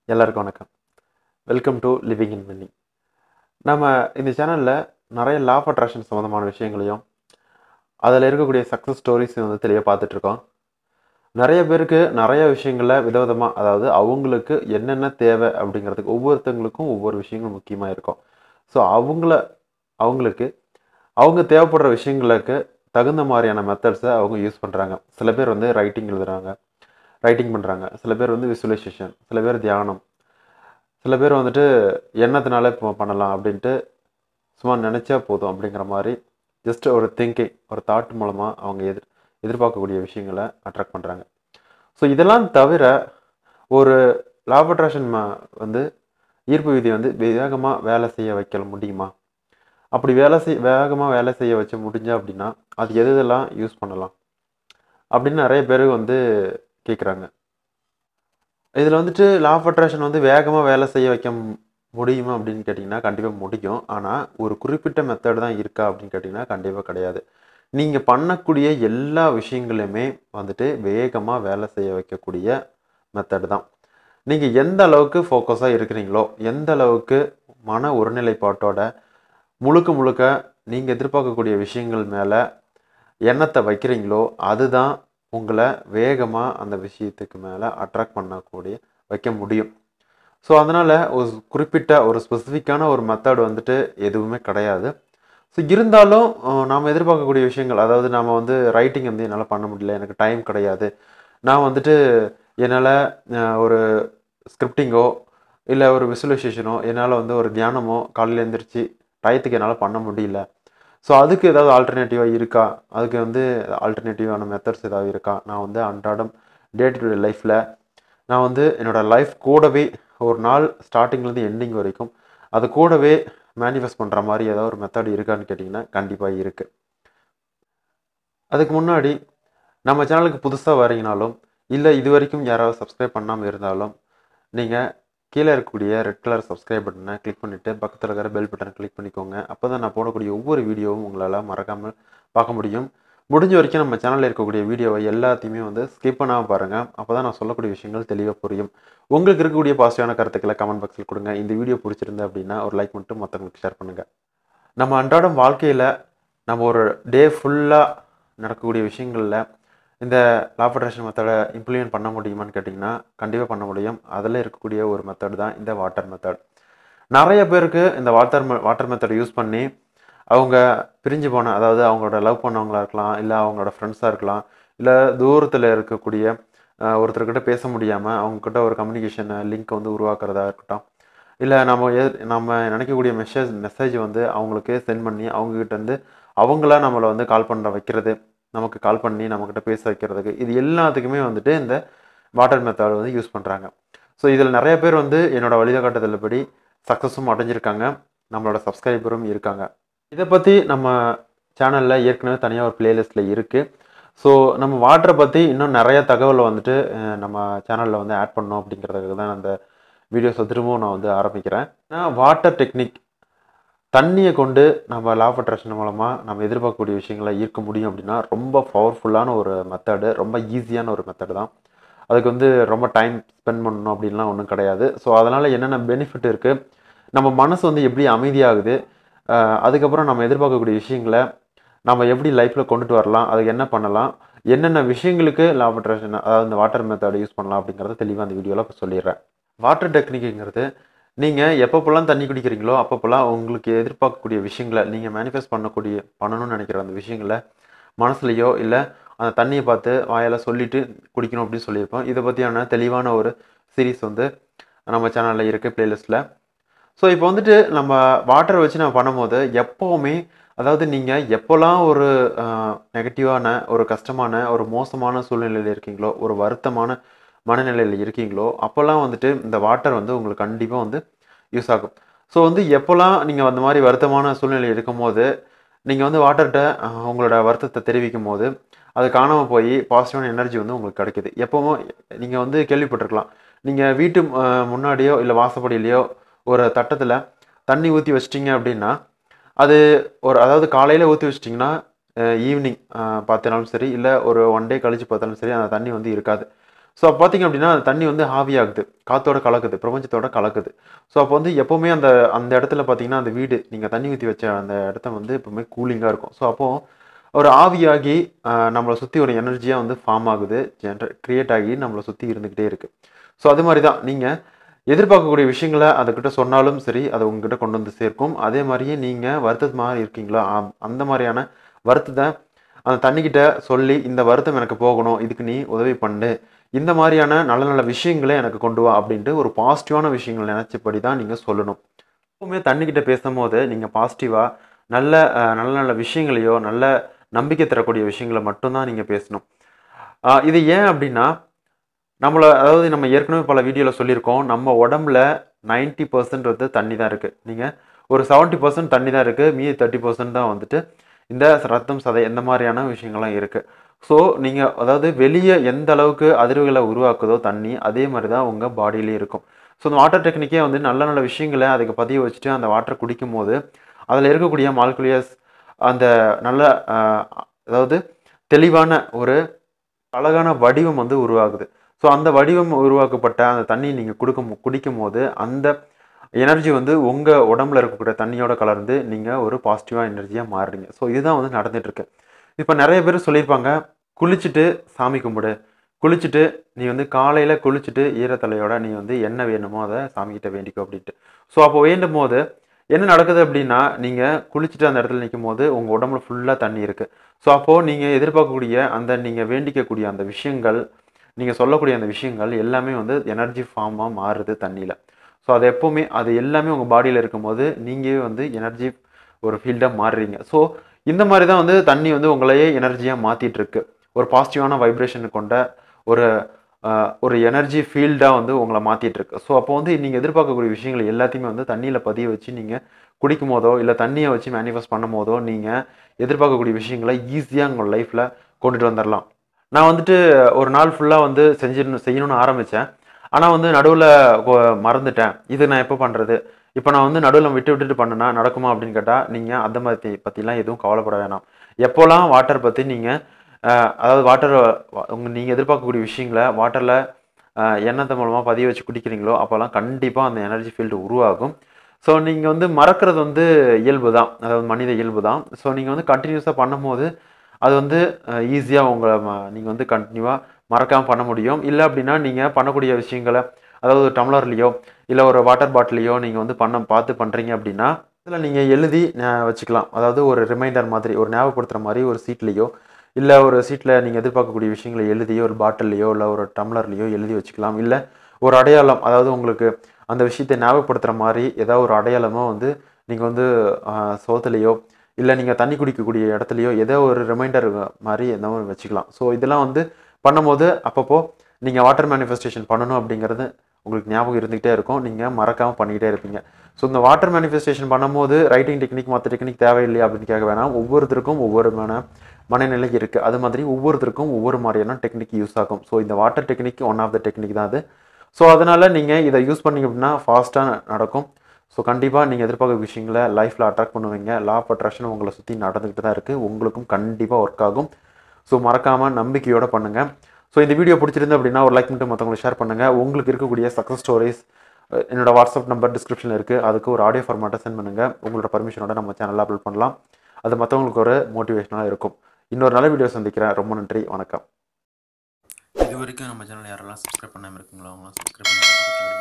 எல்லாருக்கும் வணக்கம். Welcome to living in Mani. நம்ம இந்த சேனலில் நிறைய லா ஆஃப் அட்ராக்ஷன் சம்மந்தமான விஷயங்களையும் அதில் இருக்கக்கூடிய சக்ஸஸ் ஸ்டோரிஸையும் வந்து தெளிவாக பார்த்துட்ருக்கோம். நிறைய பேருக்கு நிறைய விஷயங்களில் விதவிதமாக, அதாவது அவங்களுக்கு என்னென்ன தேவை அப்படிங்கிறதுக்கு ஒவ்வொருத்தங்களுக்கும் ஒவ்வொரு விஷயங்கள் முக்கியமாக இருக்கும். ஸோ அவங்களுக்கு அவங்க தேவைப்படுற விஷயங்களுக்கு தகுந்த மாதிரியான மெத்தட்ஸை அவங்க யூஸ் பண்ணுறாங்க. சில பேர் வந்து ரைட்டிங் பண்ணுறாங்க, சில பேர் வந்து விசுவலைசேஷன், சில பேர் தியானம், சில பேர் வந்துட்டு எண்ணத்தினால இப்போ பண்ணலாம் அப்படின்ட்டு சும்மா நினச்சா போதும் அப்படிங்கிற மாதிரி ஜஸ்ட் ஒரு திங்கிங், ஒரு தாட் மூலமாக அவங்க எதிர்பார்க்கக்கூடிய விஷயங்களை அட்ராக்ட் பண்ணுறாங்க. ஸோ இதெல்லாம் தவிர ஒரு லா ஆஃப் அட்ராக்ஷன் வந்து ஈர்ப்பு விதி வந்து வேகமாக வேலை செய்ய வைக்க முடியுமா? அப்படி வேகமாக வேலை செய்ய வச்சு முடிஞ்சா அப்படின்னா அது எதெல்லாம் யூஸ் பண்ணலாம் அப்படின்னு நிறைய பேர் வந்து கேட்குறாங்க. இதில் வந்துட்டு லா ஆஃப் அட்ராக்ஷன் வந்து வேகமாக வேலை செய்ய வைக்க முடியுமா அப்படின்னு கேட்டிங்கன்னா கண்டிப்பாக முடியும். ஆனால் ஒரு குறிப்பிட்ட மெத்தட் தான் இருக்கா அப்படின்னு கேட்டிங்கன்னா கண்டிப்பாக கிடையாது. நீங்கள் பண்ணக்கூடிய எல்லா விஷயங்களுமே வந்துட்டு வேகமாக வேலை செய்ய வைக்கக்கூடிய மெத்தட் தான். நீங்கள் எந்த அளவுக்கு ஃபோக்கஸாக இருக்கிறீங்களோ, எந்த அளவுக்கு மன ஒருநிலைப்பாட்டோட முழுக்க முழுக்க நீங்கள் எதிர்பார்க்கக்கூடிய விஷயங்கள் மேலே எண்ணத்தை வைக்கிறீங்களோ அதுதான் உங்களை வேகமாக அந்த விஷயத்துக்கு மேலே அட்ராக்ட் வைக்க முடியும். ஸோ அதனால் ஒரு குறிப்பிட்ட ஒரு ஸ்பெசிஃபிக்கான ஒரு மெத்தட் வந்துட்டு எதுவுமே கிடையாது. ஸோ இருந்தாலும் நாம் எதிர்பார்க்கக்கூடிய விஷயங்கள், அதாவது நாம் வந்து ரைட்டிங் வந்து என்னால் பண்ண முடியல, எனக்கு டைம் கிடையாது, நான் வந்துட்டு என்னால் ஒரு ஸ்கிரிப்டிங்கோ இல்லை ஒரு விசுவலைசேஷனோ, என்னால் வந்து ஒரு தியானமோ காலையில் எழுந்திரிச்சு டயத்துக்கு என்னால் பண்ண முடியல. ஸோ அதுக்கு ஏதாவது ஆல்டர்னேட்டிவாக இருக்கா? அதுக்கு வந்து ஆல்டர்னேட்டிவான மெத்தட்ஸ் ஏதாவது இருக்கா? நான் வந்து அன்றாடம் டே டு டே லைஃப்பில் நான் வந்து என்னோடய லைஃப் கூடவே ஒரு நாள் ஸ்டார்டிங்லேருந்து எண்டிங் வரைக்கும் அது கூடவே மேனிஃபெஸ்ட் பண்ணுற மாதிரி ஏதாவது ஒரு மெத்தட் இருக்கான்னு கேட்டிங்கன்னா கண்டிப்பாக இருக்குது. அதுக்கு முன்னாடி நம்ம சேனலுக்கு புதுசாக வரீங்கனாலும், இல்லை இது வரைக்கும் யாராவது சப்ஸ்கிரைப் பண்ணாமல் இருந்தாலும், நீங்கள் கீழே இருக்கக்கூடிய ரெட் கலர் சப்ஸ்கிரைப் பட்டனை கிளிக் பண்ணிவிட்டு பக்கத்தில் இருக்கிற பெல் பட்டனை கிளிக் பண்ணிக்கோங்க. அப்போ தான் நான் போடக்கூடிய ஒவ்வொரு வீடியோவும் உங்களால் மறக்காமல் பார்க்க முடியும். முடிஞ்ச வரைக்கும் நம்ம சேனலில் இருக்கக்கூடிய வீடியோவை எல்லாத்தையுமே வந்து ஸ்கிப் பண்ணாமல் பாருங்கள். அப்போ தான் நான் சொல்லக்கூடிய விஷயங்கள் தெளிவாக புரியும். உங்களுக்கு இருக்கக்கூடிய பாசிட்டிவான கருத்துக்களை கமெண்ட் பாக்ஸில் கொடுங்க. இந்த வீடியோ பிடிச்சிருந்தா அப்படின்னா ஒரு லைக் மட்டும் மற்றவங்களுக்கு ஷேர் பண்ணுங்கள். நம்ம அன்றாடம் வாழ்க்கையில் நம்ம ஒரு டே ஃபுல்லாக நடக்கக்கூடிய விஷயங்களில் இந்த லா ஆஃப் அட்ராக்ஷன் மெத்தடை இம்ப்ளிமெண்ட் பண்ண முடியுமான்னு கேட்டிங்கன்னா கண்டிப்பாக பண்ண முடியும். அதில் இருக்கக்கூடிய ஒரு மெத்தட் தான் இந்த வாட்டர் மெத்தட். நிறைய பேருக்கு இந்த வாட்டர் மெத்தடை யூஸ் பண்ணி அவங்க பிரிஞ்சு போன, அதாவது அவங்களோட லவ் பண்ணவங்களா இருக்கலாம், இல்லை அவங்களோட ஃப்ரெண்ட்ஸாக இருக்கலாம், இல்லை தூரத்தில் இருக்கக்கூடிய ஒருத்தர்கிட்ட பேச முடியாமல் அவங்கக்கிட்ட ஒரு கம்யூனிகேஷன் லிங்க் வந்து உருவாக்குறதா இருக்கட்டும், இல்லை நம்ம நினைக்கக்கூடிய மெசேஜ் வந்து அவங்களுக்கு சென்ட் பண்ணி அவங்கக்கிட்டேருந்து அவங்களா நம்மளை வந்து கால் பண்ண வைக்கிறது, நமக்கு கால் பண்ணி நம்மக்கிட்ட பேச வைக்கிறதுக்கு, இது எல்லாத்துக்குமே வந்துட்டு இந்த வாட்டர் மெத்தட் வந்து யூஸ் பண்ணுறாங்க. ஸோ இதில் நிறைய பேர் வந்து என்னோடய வழிகாட்டுதல்படி சக்ஸஸும் அடைஞ்சிருக்காங்க, நம்மளோட சப்ஸ்கிரைபரும் இருக்காங்க. இதை பற்றி நம்ம சேனலில் ஏற்கனவே தனியாக ஒரு பிளேலிஸ்ட்டில் இருக்குது. ஸோ நம்ம வாட்டரை பற்றி இன்னும் நிறைய தகவலை வந்துட்டு நம்ம சேனலில் வந்து ஆட் பண்ணோம் அப்படிங்கிறதுக்கு தான் அந்த வீடியோஸை திரும்பவும் நான் வந்து ஆரம்பிக்கிறேன். வாட்டர் டெக்னிக், தண்ணியை கொண்டு நம்ம லா ஆஃப் அட்ராக்ஷன் மூலமாக நம்ம எதிர்பார்க்கக்கூடிய விஷயங்களை ஈர்க்க முடியும் அப்படின்னா ரொம்ப பவர்ஃபுல்லான ஒரு மெத்தடு, ரொம்ப ஈஸியான ஒரு மெத்தடு தான். அதுக்கு வந்து ரொம்ப டைம் ஸ்பெண்ட் பண்ணணும் அப்படின்லாம் ஒன்றும் கிடையாது. ஸோ அதனால் என்னென்ன பெனிஃபிட் இருக்குது, நம்ம மனசு வந்து எப்படி அமைதியாகுது, அதுக்கப்புறம் நம்ம எதிர்பார்க்கக்கூடிய விஷயங்களை நம்ம எப்படி லைஃப்பில் கொண்டுட்டு வரலாம், அதுக்கு என்ன பண்ணலாம், என்னென்ன விஷயங்களுக்கு லா ஆஃப் அட்ராக்ஷன், அதாவது இந்த வாட்டர் மெத்தடை யூஸ் பண்ணலாம் அப்படிங்கிறத தெளிவாக அந்த வீடியோவில் சொல்லிடுறேன். வாட்டர் டெக்னிக்குங்கிறது நீங்கள் எப்பப்போல்லாம் தண்ணி குடிக்கிறீங்களோ அப்பப்போல்லாம் உங்களுக்கு எதிர்பார்க்கக்கூடிய விஷயங்களை, நீங்கள் பண்ணணும்னு நினைக்கிற அந்த விஷயங்களை மனசுலையோ இல்லை அந்த தண்ணியை பார்த்து வாயால் சொல்லிவிட்டு குடிக்கணும் அப்படின்னு சொல்லியிருப்போம். இதை பற்றியான தெளிவான ஒரு சீரீஸ் வந்து நம்ம சேனலில் இருக்குது பிளேலிஸ்ட்டில். ஸோ இப்போ வந்துட்டு நம்ம வாட்டரை வச்சு நம்ம பண்ணும்போது எப்போவுமே, அதாவது நீங்கள் எப்போல்லாம் ஒரு நெகட்டிவான, ஒரு கஷ்டமான, ஒரு மோசமான சூழ்நிலையில் இருக்கீங்களோ, ஒரு வருத்தமான மனநிலையில் இருக்கீங்களோ, அப்போல்லாம் வந்துட்டு இந்த வாட்டர் வந்து உங்களுக்கு கண்டிப்பாக வந்து யூஸ் ஆகும். ஸோ வந்து எப்போல்லாம் நீங்கள் அந்த மாதிரி வருத்தமான சூழ்நிலை இருக்கும்போது நீங்கள் வந்து வாட்டர்கிட்ட உங்களோட வருத்தத்தை தெரிவிக்கும் போது அது காணாமல் போய் பாசிட்டிவான எனர்ஜி வந்து உங்களுக்கு கிடைக்கிது. எப்போவும் நீங்கள் வந்து கேள்விப்பட்டிருக்கலாம், நீங்கள் வீட்டு முன்னாடியோ இல்லை வாசப்படியிலையோ ஒரு தட்டத்தில் தண்ணி ஊற்றி வச்சிட்டிங்க அப்படின்னா, அது அதாவது காலையில் ஊற்றி வச்சிட்டிங்கன்னா ஈவினிங் பார்த்தாலும் சரி, இல்லை ஒரு 1 டே கழித்து பார்த்தாலும் சரி, அந்த தண்ணி வந்து இருக்காது. ஸோ அப்போ பார்த்தீங்க அப்படின்னா அந்த தண்ணி வந்து ஆவியாகுது, காத்தோட கலக்குது, பிரபஞ்சத்தோட கலக்குது. ஸோ அப்போ வந்து எப்போவுமே அந்த அந்த இடத்துல பார்த்தீங்கன்னா அந்த வீடு நீங்கள் தண்ணி ஊற்றி வச்ச அந்த இடத்த வந்து எப்பவுமே கூலிங்காக இருக்கும். ஸோ அப்போது ஒரு ஆவியாகி நம்மளை சுற்றி ஒரு எனர்ஜியாக வந்து ஃபார்ம் ஆகுது, கிரியேட் ஆகி நம்மளை சுற்றி இருந்துக்கிட்டே இருக்குது. ஸோ அது மாதிரி தான் நீங்கள் எதிர்பார்க்கக்கூடிய விஷயங்களை அதுக்கிட்ட சொன்னாலும் சரி, அதை உங்ககிட்ட கொண்டு வந்து சேர்க்கும். அதே மாதிரியே நீங்கள் வருத்தமாக இருக்கீங்களா, அந்த மாதிரியான வருத்தத்தை அந்த தண்ணிக்கிட்ட சொல்லி, இந்த வருத்தம் எனக்கு போகணும், இதுக்கு நீ உதவி பண்ணு, இந்த மாதிரியான நல்ல நல்ல விஷயங்களே எனக்கு கொண்டு வா அப்படின்ட்டு ஒரு பாசிட்டிவான விஷயங்கள் நினச்சபடி தான் நீங்கள் சொல்லணும். எப்பவுமே தண்ணிக்கிட்ட பேசும்போது நீங்கள் பாசிட்டிவாக நல்ல நல்ல நல்ல விஷயங்களையோ, நல்ல நம்பிக்கை தரக்கூடிய விஷயங்களை மட்டும்தான் நீங்கள் பேசணும். இது ஏன் அப்படின்னா, அதாவது நம்ம ஏற்கனவே பல வீடியோவில் சொல்லியிருக்கோம், நம்ம உடம்புல 90% வந்து தண்ணி தான் இருக்குது. நீங்கள் ஒரு 70% தண்ணி தான் இருக்குது, மீதி 30% தான் வந்துட்டு இந்த ரத்தம், சதை இந்த மாதிரியான விஷயங்கள்லாம் இருக்குது. ஸோ நீங்கள் அதாவது வெளியே எந்த அளவுக்கு அதிர்வுகளை உருவாக்குதோ தண்ணி, அதே மாதிரி தான் உங்கள் பாடியிலே இருக்கும். ஸோ இந்த வாட்டர் டெக்னிக்கே வந்து நல்ல நல்ல விஷயங்களை அதுக்கு பதிய வச்சுட்டு அந்த வாட்டரை குடிக்கும் போது அதில் இருக்கக்கூடிய மாலிகுலியர்ஸ் அந்த நல்ல அதாவது தெளிவான ஒரு அழகான வடிவம் வந்து உருவாகுது. ஸோ அந்த வடிவம் உருவாக்கப்பட்ட அந்த தண்ணி நீங்கள் குடிக்கும் போது அந்த எனர்ஜி வந்து உங்கள் உடம்புல இருக்கக்கூடிய தண்ணியோட கலர்ந்து நீங்கள் ஒரு பாசிட்டிவாக எனர்ஜியாக மாறுறீங்க. ஸோ இதுதான் வந்து நடந்துகிட்ருக்கு. இப்போ நிறைய பேர் சொல்லியிருப்பாங்க, குளிச்சுட்டு சாமி கும்பிடு, குளிச்சுட்டு நீ வந்து காலையில் குளிச்சுட்டு ஈரத்தலையோட நீ வந்து என்ன வேணுமோ அதை சாமிக்கிட்ட வேண்டிக்கோ அப்படின்ட்டு. ஸோ அப்போ வேண்டும் போது என்ன நடக்குது அப்படின்னா, நீங்கள் குளிச்சுட்டு அந்த இடத்துல நிற்கும் போது உங்கள் உடம்புல ஃபுல்லாக தண்ணி இருக்குது. ஸோ அப்போது நீங்கள் எதிர்பார்க்கக்கூடிய அந்த நீங்கள் வேண்டிக்கக்கூடிய அந்த விஷயங்கள், நீங்கள் சொல்லக்கூடிய அந்த விஷயங்கள் எல்லாமே வந்து எனர்ஜி ஃபார்மாக மாறுது தண்ணியில். ஸோ அது எப்போவுமே அது எல்லாமே உங்கள் பாடியில் இருக்கும்போது நீங்கள் வந்து எனர்ஜி ஒரு ஃபீல்டாக மாறுறீங்க. ஸோ இந்த மாதிரி தான் வந்து தண்ணி வந்து உங்களையே எனர்ஜியாக மாற்றிட்டுருக்கு. ஒரு பாசிட்டிவான வைப்ரேஷன் கொண்ட ஒரு ஒரு எனர்ஜி ஃபீல்டாக வந்து உங்களை மாற்றிட்டுருக்கு. ஸோ அப்போ வந்து நீங்கள் எதிர்பார்க்கக்கூடிய விஷயங்கள் எல்லாத்தையுமே வந்து தண்ணியில் பதிய வச்சு நீங்கள் குடிக்கும் போதோ, இல்லை தண்ணியை வச்சு மேனிஃபெஸ்ட் பண்ணும் போதோ, நீங்கள் எதிர்பார்க்கக்கூடிய விஷயங்களை ஈஸியாக உங்கள் லைஃப்பில் கொண்டுட்டு வந்துடலாம். நான் வந்துட்டு ஒரு நாள் ஃபுல்லாக வந்து செய்யணும்னு ஆரம்பித்தேன். ஆனால் வந்து நடுவில் மறந்துட்டேன். இது நான் எப்போ பண்ணுறது? இப்போ நான் வந்து நடுவில் விட்டுட்டு பண்ணேன்னா நடக்குமா அப்படின்னு கேட்டால், நீங்கள் அந்த மாதிரி பற்றிலாம் எதுவும் கவலைப்பட வேணாம். எப்போல்லாம் வாட்டர் பற்றி நீங்கள் அதாவது வாட்டர் நீங்கள் எதிர்பார்க்கக்கூடிய விஷயங்களை வாட்டரில் எண்ணெய் மூலமாக பதிய வச்சு குடிக்கிறீங்களோ, அப்போல்லாம் கண்டிப்பாக அந்த எனர்ஜி ஃபீல்டு உருவாகும். ஸோ நீங்கள் வந்து மறக்கிறது வந்து இயல்பு தான், அதாவது மனித இயல்பு தான். ஸோ நீங்கள் வந்து கண்டினியூஸாக பண்ணும்போது அது வந்து ஈஸியாக உங்களை நீங்கள் வந்து கண்டினியூவாக மறக்காமல் பண்ண முடியும். இல்லை அப்படின்னா நீங்கள் பண்ணக்கூடிய விஷயங்களை அதாவது ஒரு டம்ளர்லேயோ இல்லை ஒரு வாட்டர் பாட்டிலையோ நீங்கள் வந்து பார்த்து பண்ணுறீங்க அப்படின்னா இதில் நீங்கள் எழுதி வச்சுக்கலாம். அதாவது ஒரு ரிமைண்டர் மாதிரி, ஒரு ஞாபகப்படுத்துகிற மாதிரி ஒரு சீட்லேயோ இல்லை ஒரு சீட்டில் நீங்கள் எதிர்பார்க்கக்கூடிய விஷயங்களை எழுதியோ ஒரு பாட்டில்லையோ இல்லை ஒரு டம்ளர்லேயோ எழுதி வச்சுக்கலாம். இல்லை ஒரு அடையாளம், அதாவது உங்களுக்கு அந்த விஷயத்தை ஞாபகப்படுத்துகிற மாதிரி ஏதாவது ஒரு அடையாளமோ வந்து நீங்கள் வந்து சோத்துலேயோ இல்லை நீங்கள் தண்ணி குடிக்கக்கூடிய இடத்துலையோ ஏதோ ஒரு ரிமைண்டர் மாதிரி எதோ ஒன்று வச்சுக்கலாம். ஸோ இதெல்லாம் வந்து பண்ணும்போது அப்பப்போ நீங்கள் வாட்டர் மேனிஃபெஸ்டேஷன் பண்ணணும் அப்படிங்கிறது உங்களுக்கு ஞாபகம் இருந்துகிட்டே இருக்கும். நீங்கள் மறக்காமல் பண்ணிக்கிட்டே இருப்பீங்க. ஸோ இந்த வாட்டர் மேனிஃபெஸ்டேஷன் பண்ணும்போது ரைட்டிங் டெக்னிக் மற்ற டெக்னிக் தேவையில்லையா அப்படின்னு கேட்க வேணாம். ஒவ்வொருத்தருக்கும் ஒவ்வொரு மனநிலை இருக்குது. அது மாதிரி ஒவ்வொருத்தருக்கும் ஒவ்வொரு மாதிரியான டெக்னிக் யூஸ் ஆகும். ஸோ இந்த water technique one of the technique தான் அது. ஸோ அதனால் நீங்கள் இதை யூஸ் பண்ணிங்க அப்படின்னா ஃபாஸ்ட்டாக நடக்கும். ஸோ கண்டிப்பாக நீங்கள் எதிர்பார்க்குற விஷயங்களை லைஃப்பில் அட்ராக்ட் பண்ணுவீங்க. லா ஆஃப் அட்ராக்ஷன் உங்களை சுற்றி நடந்துக்கிட்டு தான் இருக்குது. உங்களுக்கும் கண்டிப்பாக ஒர்க் ஆகும். ஸோ மறக்காமல் நம்பிக்கையோடு பண்ணுங்கள். ஸோ இந்த வீடியோ பிடிச்சிருந்து அப்படின்னா ஒரு லைக் பண்ணிட்டு மற்றவங்களுக்கு ஷேர் பண்ணுங்கள். உங்களுக்கு இருக்கக்கூடிய சக்ஸஸ் ஸ்டோரிஸ் என்னோடய வாட்ஸ்அப் நம்பர் டிஸ்கிரிப்ஷனில் இருக்குது. அதுக்கு ஒரு ஆடியோ ஃபார்மேட்டை சென்ட் பண்ணுங்கள். உங்களோட பர்மிஷனோட நம்ம சேனலில் அப்லோட் பண்ணலாம். அது மற்றவங்களுக்கு ஒரு மோட்டிவேஷனாக இருக்கும். இன்னொரு நல்ல வீடியோ சந்திக்கிறேன். ரொம்ப நன்றி, வணக்கம். இது வரைக்கும் நம்ம சேனல் யாரெல்லாம் சப்ஸ்கிரைப் பண்ணாமல் இருக்குங்களோ அவங்களாம் சப்ஸ்கிரைப் பண்ணி